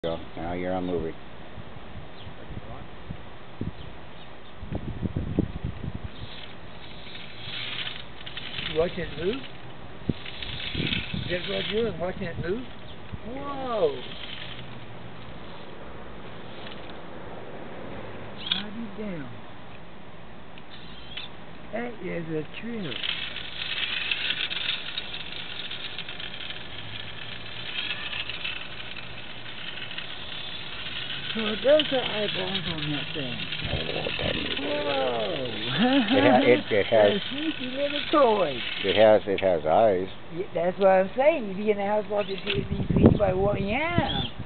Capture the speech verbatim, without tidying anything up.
Go. Now you're on movie. Watching it move? That's what you're doing, watching it move? Whoa! I'll be down. That is a trip. So those are eyeballs on that thing. Oh, that is Whoa! it, ha it, it has. A sneaky little toy. It has. It has eyes. Yeah, that's what I'm saying. You'd be in the house watching T V by what? Yeah.